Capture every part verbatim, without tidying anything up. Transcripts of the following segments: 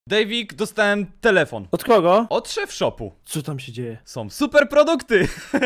Davik, dostałem telefon. Od kogo? Od szef shopu. Co tam się dzieje? Są super produkty.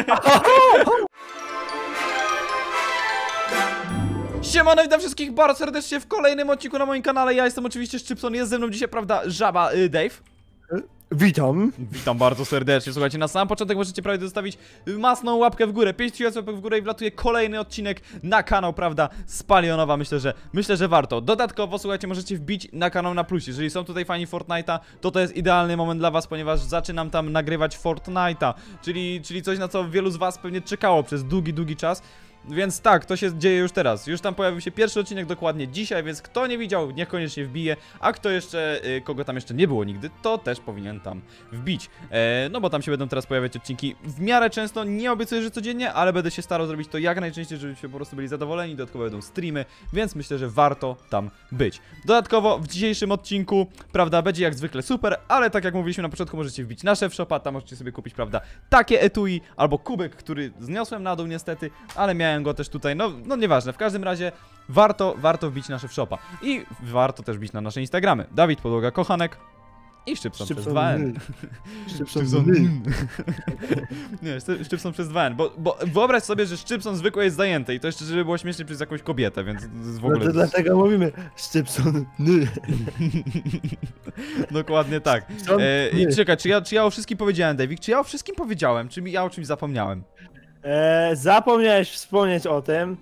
Siemano, witam wszystkich bardzo serdecznie w kolejnym odcinku na moim kanale. Ja jestem oczywiście Szczypson, jest ze mną dzisiaj, prawda, żaba y, Dave. Witam. Witam bardzo serdecznie. Słuchajcie, na sam początek możecie prawie zostawić masną łapkę w górę. pięć tysięcy łapek w górę i wlatuje kolejny odcinek na kanał, prawda, z Palionowa. Myślę, że myślę, że warto. Dodatkowo, słuchajcie, możecie wbić na kanał na plusie. Jeżeli są tutaj fani Fortnite'a, to to jest idealny moment dla was, ponieważ zaczynam tam nagrywać Fortnite'a, czyli, czyli coś, na co wielu z was pewnie czekało przez długi, długi czas. Więc tak, to się dzieje już teraz. Już tam pojawił się pierwszy odcinek dokładnie dzisiaj, więc kto nie widział, niech koniecznie wbije. A kto jeszcze, y, kogo tam jeszcze nie było nigdy, to też powinien tam wbić. E, no bo tam się będą teraz pojawiać odcinki w miarę często. Nie obiecuję, że codziennie, ale będę się starał zrobić to jak najczęściej, żebyście po prostu byli zadowoleni. Dodatkowo będą streamy, więc myślę, że warto tam być. Dodatkowo w dzisiejszym odcinku, prawda, będzie jak zwykle super, ale tak jak mówiliśmy na początku, możecie wbić na szef shopa, tam możecie sobie kupić, prawda, takie etui albo kubek, który zniosłem na dół niestety, ale miałem go też tutaj, no, no nieważne, w każdym razie warto, warto wbić na szef shopa i warto też wbić na nasze Instagramy. Dawid Podłoga Kochanek i Szczypson przez dwa N. Szczypson. Nie, Szczypson przez dwa N, bo, bo wyobraź sobie, że Szczypson zwykły jest zajęty i to jeszcze, żeby było śmiesznie przez jakąś kobietę, więc w ogóle... No to dlatego mówimy Szczypson. Dokładnie tak. E, I czekaj, czy ja, czy ja o wszystkim powiedziałem, Davik? Czy ja o wszystkim powiedziałem? Czy ja o czymś zapomniałem? E, zapomniałeś wspomnieć o tym,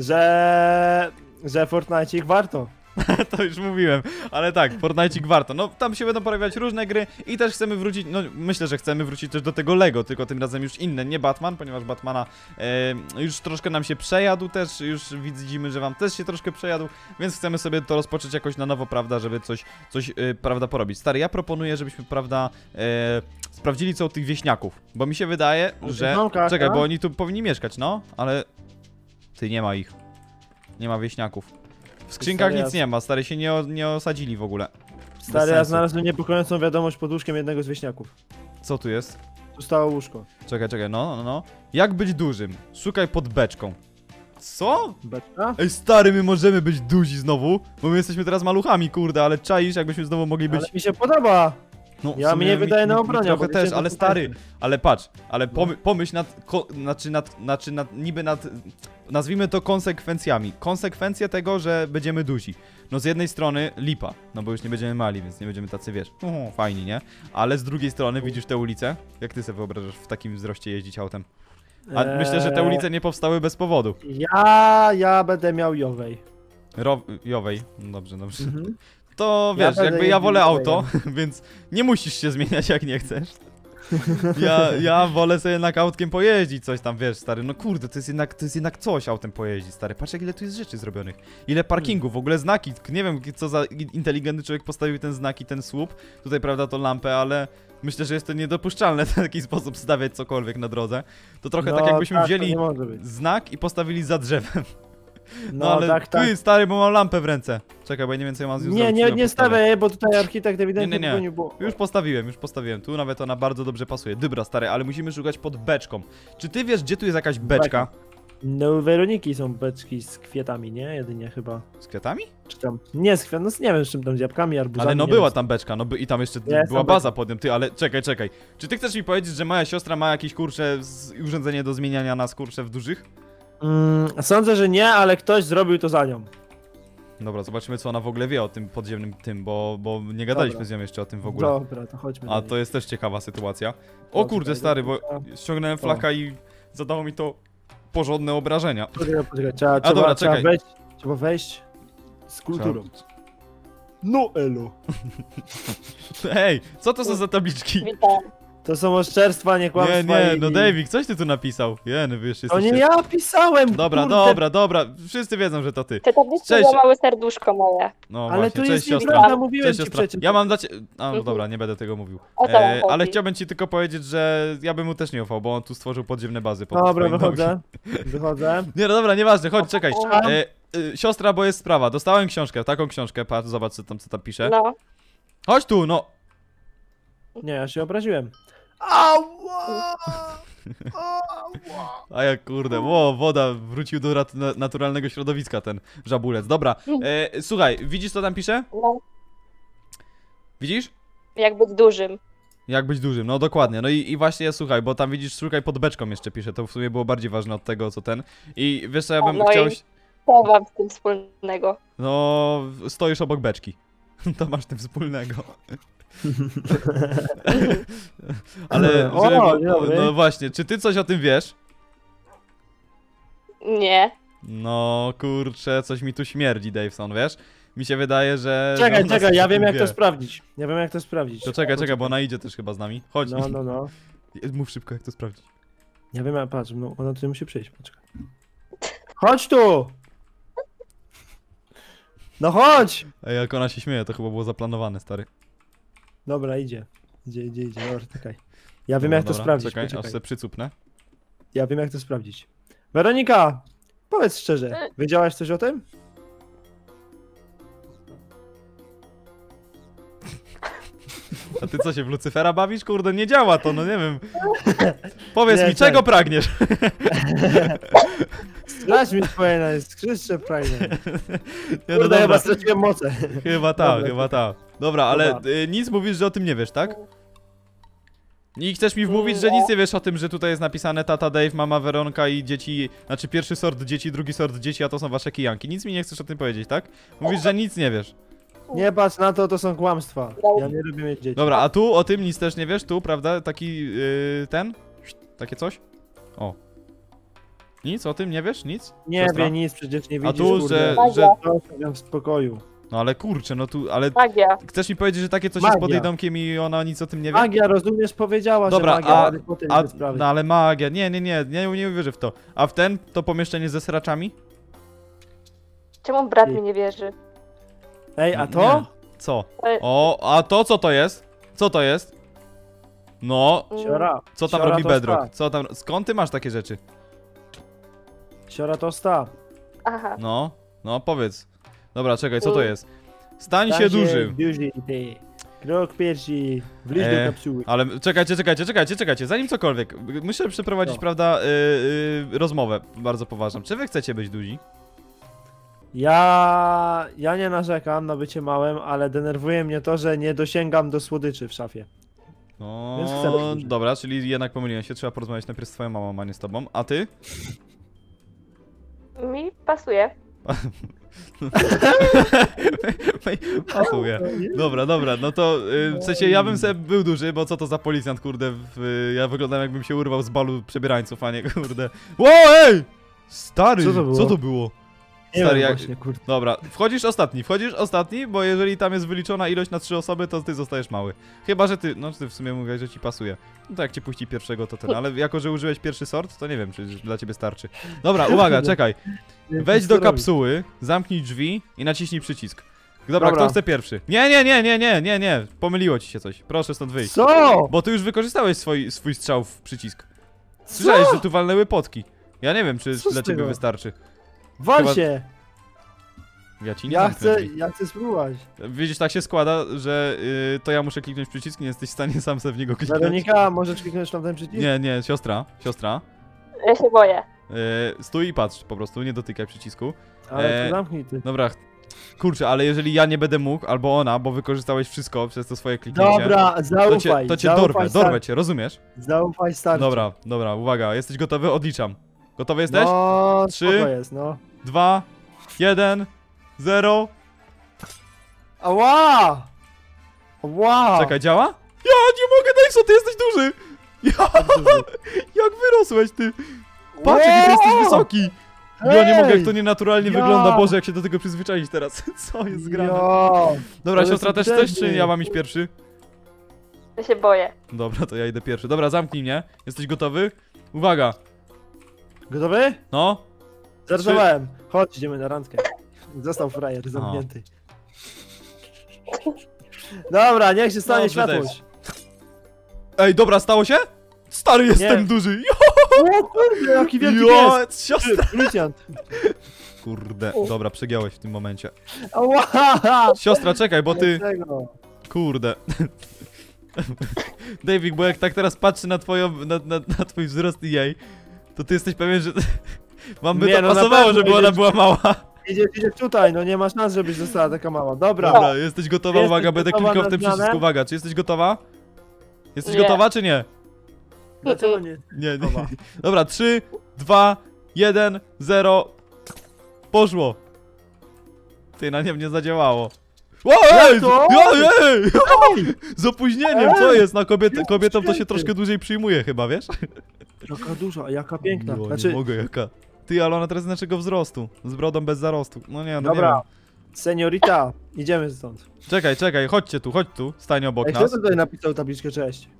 że... że Fortnite'ik warto. To już mówiłem, ale tak, Fortnite'ik warto. No tam się będą pojawiać różne gry i też chcemy wrócić, no myślę, że chcemy wrócić też do tego Lego, tylko tym razem już inne, nie Batman, ponieważ Batmana e, już troszkę nam się przejadł też, już widzimy, że wam też się troszkę przejadł, więc chcemy sobie to rozpocząć jakoś na nowo, prawda, żeby coś, coś e, prawda, porobić. Stary, ja proponuję, żebyśmy, prawda, e, sprawdzili co u tych wieśniaków, bo mi się wydaje, że... Czekaj, bo oni tu powinni mieszkać, no, ale... Ty, nie ma ich. Nie ma wieśniaków. W skrzynkach nic nie ma, stary, się nie, o, nie osadzili w ogóle. Stary, ja znalazłem niepokojącą wiadomość pod łóżkiem jednego z wieśniaków. Co tu jest? Tu stało łóżko. Czekaj, czekaj, no, no, no. Jak być dużym? Szukaj pod beczką. Co? Beczka? Ej, stary, my możemy być duzi znowu, bo my jesteśmy teraz maluchami, kurde, ale czaisz, jakbyśmy znowu mogli być... Ale mi się podoba! No, ja mnie wydaje na obronie. Trochę też, ale stary, ale patrz, ale pomy, pomyśl nad, ko, znaczy nad, znaczy nad, niby nad, nazwijmy to konsekwencjami. Konsekwencje tego, że będziemy duzi. No z jednej strony lipa, no bo już nie będziemy mali, więc nie będziemy tacy, wiesz, uh, fajni, nie? Ale z drugiej strony widzisz te ulice? Jak ty sobie wyobrażasz w takim wzroście jeździć autem? A eee... myślę, że te ulice nie powstały bez powodu. Ja, ja będę miał Jowej. Ro, Jowej, no dobrze, dobrze. Mhm. To wiesz, ja jakby ja wolę auto, więc nie musisz się zmieniać jak nie chcesz. Ja, ja wolę sobie jednak autkiem pojeździć, coś tam, wiesz, stary, no kurde, to jest jednak, to jest jednak coś autem pojeździć, stary, patrz jak ile tu jest rzeczy zrobionych. Ile parkingów, w ogóle znaki, nie wiem co za inteligentny człowiek postawił ten znak i ten słup, tutaj prawda to lampę, ale myślę, że jest to niedopuszczalne w taki sposób stawiać cokolwiek na drodze. To trochę no, tak jakbyśmy tak, wzięli znak i postawili za drzewem. No, no ale tak, tak. Ty, stary, bo mam lampę w ręce. Czekaj, bo ja nie wiem co ja mam z nią Nie, zrobić, nie, nie stawiaj, bo tutaj architekt ewidentnie nie, nie, nie było. Już postawiłem, już postawiłem. Tu nawet ona bardzo dobrze pasuje. Dobra, stary, ale musimy szukać pod beczką. Czy ty wiesz, gdzie tu jest jakaś beczka? No, u Weroniki są beczki z kwiatami, nie? Jedynie chyba. Z kwiatami? Czy tam? Nie, z kwiatami, no nie wiem z czym tam, z jabłkami, arbuzami. Ale no była tam beczka, no by, i tam jeszcze jest była baza pod nią. Ty, ale czekaj, czekaj. Czy ty chcesz mi powiedzieć, że moja siostra ma jakieś, kurcze, urządzenie do zmieniania nas, kurcze, w dużych? Mm, sądzę, że nie, ale ktoś zrobił to za nią. Dobra, zobaczymy co ona w ogóle wie o tym podziemnym tym, bo, bo nie gadaliśmy Dobra. z nią jeszcze o tym w ogóle. Dobra, to chodźmy. A to jest też ciekawa sytuacja. O kurde, stary, bo ściągnąłem flaka i zadało mi to porządne obrażenia. Poczekaj, poczekaj, trzeba, A dobra, trzeba, czekaj. Wejść, trzeba wejść z kulturą. Trzeba... No elo. Ej, co to są za tabliczki? To są oszczerstwa, nie kłamstwa. Nie, nie, no Davik, coś ty tu napisał. Jeny, wiesz, To nie ja pisałem, Dobra, kurde. dobra, dobra, wszyscy wiedzą, że to ty. Te tabliczki złamały serduszko moje. No ale właśnie, tu cześć jest siostra. nieprawda, mówiłem Cześć, ci siostra. przecież. Ja mam dla ciebie... A no dobra, nie będę tego mówił. E, ale chciałbym ci tylko powiedzieć, że ja bym mu też nie ufał, bo on tu stworzył podziemne bazy. Pod dobra, wychodzę, wychodzę. Nie, no dobra, nieważne, chodź, czekaj. E, e, siostra, bo jest sprawa, dostałem książkę, taką książkę, patrz, zobacz co tam, co tam pisze. No. Chodź tu, no. Nie, ja się obraziłem. Ała! A jak kurde, ło, woda wrócił do naturalnego środowiska ten żabulec. Dobra, e, słuchaj, widzisz co tam pisze? No. Widzisz? Jak być dużym. Jak być dużym, no dokładnie. No i, i właśnie słuchaj, bo tam widzisz, szukaj pod beczką jeszcze pisze, to w sumie było bardziej ważne od tego, co ten. I wiesz co, ja bym No chciał... i- Co mam z tym wspólnego? No, stoisz obok beczki. To masz tym wspólnego. Ale, O, żeby, dzień dobry. no właśnie, czy ty coś o tym wiesz? Nie. No kurczę, coś mi tu śmierdzi, Daveson, wiesz? Mi się wydaje, że... że Czekaj, ona czekaj, coś ja o wiem tym jak wie. to sprawdzić. Ja wiem jak to sprawdzić. To czekaj, czekaj, bo ona idzie też chyba z nami. Chodź. No, no, no. Mów szybko, jak to sprawdzić. Ja wiem, jak patrz, no ona tutaj musi przyjść, poczekaj. Chodź tu! No chodź! Ej, jak ona się śmieje, to chyba było zaplanowane, stary. Dobra, idzie. Idzie, idzie, idzie, dobra, czekaj. Ja wiem Dobra, jak to dobra, sprawdzić, Czekaj, aż poczekaj. se przycupnę. Ja wiem jak to sprawdzić. Weronika! Powiedz szczerze, wiedziałaś coś o tym? A ty co się w Lucyfera bawisz? Kurde, nie działa to, no nie wiem. Powiedz Nie, mi, tak. czego pragniesz? Straż mi twoje na skrzyżcze prajne. Nie, no Kurde, chyba dobra, straciłem moce. chyba ta, Dobra, chyba ta. Dobra, ale Dobra. y, nic mówisz, że o tym nie wiesz, tak? I chcesz mi wmówić, że nic nie wiesz o tym, że tutaj jest napisane tata Dave, mama Weronka i dzieci, znaczy pierwszy sort dzieci, drugi sort dzieci, a to są wasze kijanki. Nic mi nie chcesz o tym powiedzieć, tak? Mówisz, że nic nie wiesz. Nie patrz na to, to są kłamstwa. Ja nie lubię mieć dzieci. Dobra, a tu o tym nic też nie wiesz, tu, prawda? Taki, yy, ten? Takie coś? O. Nic o tym nie wiesz? Nic? Nie Siostra? wie nic, przecież nie A widzisz, tu, kurde. że, Magia. że... Zostawiam w spokoju. No ale kurczę, no tu, ale... Magia. Chcesz mi powiedzieć, że takie coś jest pod Magia. jej domkiem i ona nic o tym nie wie? Magia, rozumiesz, powiedziała, Dobra, że magia, a- ale potem A, nie sprawy. no ale magia, nie, nie, nie, nie, nie uwierzę w to. A w ten, to pomieszczenie ze sraczami? Czemu brat mi nie wierzy? Ej, a Nie. to? Co? E, O, a to co to jest? Co to jest? No, mm, Siora. co tam Siora robi to Bedrock? sta. Co tam, skąd ty masz takie rzeczy? Siora to sta. Aha. No, no powiedz. Dobra, czekaj, co to Mm. jest? Stań Stań się dużym. Duży, ty. Krok pierwszy. Wliź E, do kapsuły. Ale czekajcie, czekajcie, czekajcie, czekajcie, zanim cokolwiek. Muszę przeprowadzić, Co? prawda, y, y, rozmowę bardzo poważną. Czy wy chcecie być duzi? Ja... Ja nie narzekam na bycie małym, ale denerwuje mnie to, że nie dosięgam do słodyczy w szafie. Więc chcę być No, duży. dobra, czyli jednak pomyliłem się, trzeba porozmawiać najpierw z twoją mamą, a nie z tobą. A ty? Mi pasuje. Pasuje. Dobra, dobra, no to y, w sensie ja bym sobie był duży, bo co to za policjant, kurde, w, ja wyglądam jakbym się urwał z balu przebierańców, a nie kurde. Ło, ej! Stary, Co to było? co to było? Nie Stary, wiem jak... właśnie, kurde. Dobra, wchodzisz ostatni, wchodzisz ostatni, bo jeżeli tam jest wyliczona ilość na trzy osoby, to ty zostajesz mały. Chyba, że ty, no ty w sumie mówiłeś, że ci pasuje. No to jak cię puści pierwszego, to ten, ale jako, że użyłeś pierwszy sort, to nie wiem, czy dla ciebie starczy. Dobra, uwaga, czekaj. Nie Wejdź wiem, do co robić. kapsuły, zamknij drzwi i naciśnij przycisk. Dobra, Dobra. kto chce pierwszy? Nie, nie, nie, nie, nie, nie, nie, pomyliło ci się coś. Proszę stąd wyjść. Co? Bo ty już wykorzystałeś swój, swój strzał w przycisk. Słyszałeś, Co? że tu walnęły potki. Ja nie wiem, czy Co z dla ciebie tego? wystarczy. Wal Chyba- się! Ja ci nie Ja zamknę chcę, drzwi. ja chcę spróbować. Widzisz, tak się składa, że y, to ja muszę kliknąć przycisk, nie jesteś w stanie sam sobie w niego kliknąć. Weronika, możesz kliknąć na ten przycisk? Nie, nie, siostra, siostra. Ja się boję. Y, stój i patrz po prostu, nie dotykaj przycisku. Ale E, to zamknij ty. Dobra, kurczę, ale jeżeli ja nie będę mógł, albo ona, bo wykorzystałeś wszystko przez to swoje kliknięcie, Dobra, to zaufaj, cię, to cię zaufaj, dorwę, star- dorwę cię, rozumiesz? Zaufaj starczy. Dobra, dobra, uwaga, jesteś gotowy? Odliczam. Gotowy jesteś? No, Trzy. to jest, no. Dwa, jeden, zero. Ała! Ała! Czekaj, działa? Ja nie mogę, Dejso, ty jesteś duży! Ja, jak wyrosłeś ty! Patrz, jaki ty jesteś Wow! wysoki! Ja nie mogę, jak to Ej! nienaturalnie Ja! wygląda. Boże, jak się do tego przyzwyczaić teraz. Co jest grane? Jo! Dobra, to siostra jest też chcesz, czy wtedy. ja mam iść pierwszy? Ja się boję. Dobra, to ja idę pierwszy. Dobra, zamknij mnie. Jesteś gotowy? Uwaga! Gotowy? No. Zarzewałem. Chodź, idziemy na randkę. Został frajer zamknięty. Dobra, niech się stanie Dobrze, światłość. Ej, dobra, stało się? Stary, jestem Nie. duży! O kurde, jaki wielki Jo, pies! siostra! Ty, Policjant. Kurde, dobra, przegiąłeś w tym momencie. Ała! Siostra, czekaj, bo ty... Dlaczego? Kurde. David, bo jak tak teraz patrzę na twoją, na, na, na twój wzrost i jej, to ty jesteś pewien, że wam by Nie, to no na pasowało, pewno żeby ona jest- była mała. Idziesz, idziesz tutaj, no nie ma szans, żebyś została taka mała. Dobra. Dobra, jesteś gotowa, Jesteś uwaga, będę gotowa klikał w na ten zmianę? przycisk, uwaga, czy jesteś gotowa? Jesteś Nie. gotowa, czy nie? Dlaczego nie? Nie, nie. Gotowa. Dobra, trzy, dwa, jeden, zero. Poszło. Ty, na nim nie zadziałało. O, ej! to? Ej, ej! Z opóźnieniem, co Ej! jest? Na kobiet, Jest kobietom to się święty. troszkę dłużej przyjmuje chyba, wiesz? Jaka duża, jaka piękna. Jo, Znaczy, nie mogę, jaka. Ty, ale ona teraz jest naszego wzrostu. Z brodą bez zarostu. No nie, no dobra. nie Seniorita, idziemy stąd. wiem. Czekaj, czekaj, chodźcie tu, chodź tu. Stań obok Ej, kto nas. tutaj napisał tabliczkę cześć?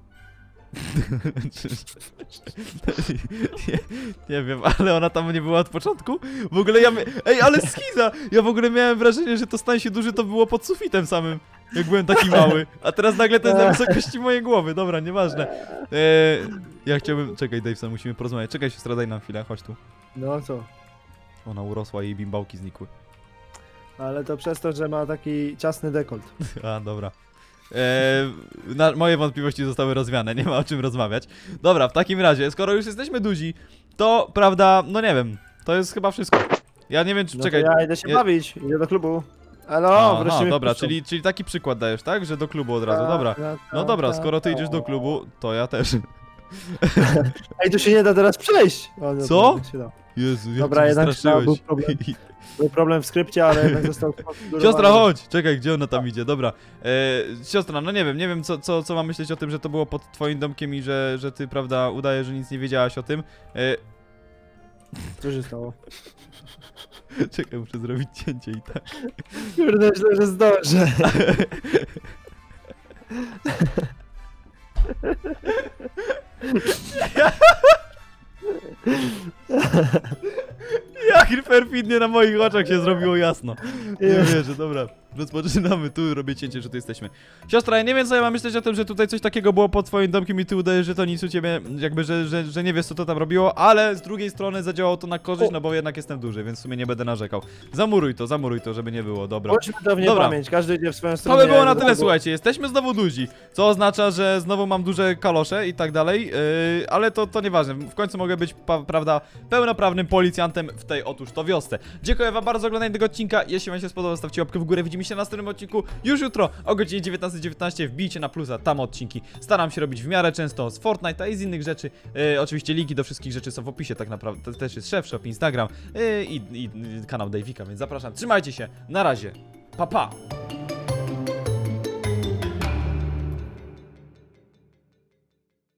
nie, nie wiem, ale ona tam nie była od początku. W ogóle ja... mia- Ej, ale schiza! Ja w ogóle miałem wrażenie, że to stań się duży to było pod sufitem samym, jak byłem taki mały. A teraz nagle to jest na wysokości mojej głowy. Dobra, nieważne. Eee, ja chciałbym... Czekaj, Daveson, musimy porozmawiać. Czekaj, siostra, daj nam chwilę, chodź tu. No co? Ona urosła i jej bimbałki znikły. Ale to przez to, że ma taki ciasny dekolt. A, dobra. Eee, na, moje wątpliwości zostały rozwiane, nie ma o czym rozmawiać. Dobra, w takim razie, skoro już jesteśmy duzi, to prawda, no nie wiem, to jest chyba wszystko. Ja nie wiem, czy No czekaj. to ja idę się ja- bawić, idę do klubu. Elo, wreszcie Aha, mnie dobra, wpuszczą. czyli, czyli taki przykład dajesz, tak? Że do klubu od razu, Ta, dobra. ta, No ta, dobra, ta, skoro ty ta. idziesz do klubu, to ja też. Ej, tu się nie da teraz przejść! O, no, Co? tak się da. Jezu, jak Dobra, ty jednak straszyłeś. był problem. Był problem w skrypcie, ale jednak został skonfigurowany. Siostra, chodź! Czekaj, gdzie ona tam idzie? Dobra. E, siostra, no nie wiem, nie wiem co, co, co mam myśleć o tym, że to było pod twoim domkiem i że, że ty, prawda, udajesz, że nic nie wiedziałaś o tym. E, Co się stało? czekaj, muszę zrobić cięcie i tak. Kurde, myślę, że zdążę. Jak perfidnie na moich oczach się zrobiło jasno. Nie wierzę, dobra. Rozpoczynamy, tu robię cięcie, że tu jesteśmy. Siostra, ja nie wiem co ja mam myśleć o tym, że tutaj coś takiego było pod twoim domkiem i ty udajesz, że to nic u ciebie, jakby, że, że, że nie wiesz co to tam robiło, ale z drugiej strony zadziałało to na korzyść, no bo jednak jestem duży, więc w sumie nie będę narzekał. Zamuruj to, zamuruj to, żeby nie było, dobra. Chodźmy to w Dobra. niepamięć, każdy idzie w swoją To stronę. by było ja na idę do tyle, klubu. słuchajcie, jesteśmy znowu duzi, co oznacza, że znowu mam duże kalosze i tak dalej, yy, ale to, to nieważne, w końcu mogę być, pa, prawda, pełnoprawnym policjantem w tej otóż to wiosce. Dziękuję wam bardzo za oglądanie tego odcinka, jeśli wam się spodobał, stawcie łapkę w górę, widzimy się na następnym odcinku już jutro o godzinie dziewiętnastej dziewiętnaście, wbijcie na plusa, tam odcinki, staram się robić w miarę często z Fortnite'a i z innych rzeczy, yy, oczywiście linki do wszystkich rzeczy są w opisie, tak naprawdę, to też jest Chef Shop, Instagram yy, i, i, i kanał Davika, więc zapraszam, trzymajcie się, na razie, pa pa!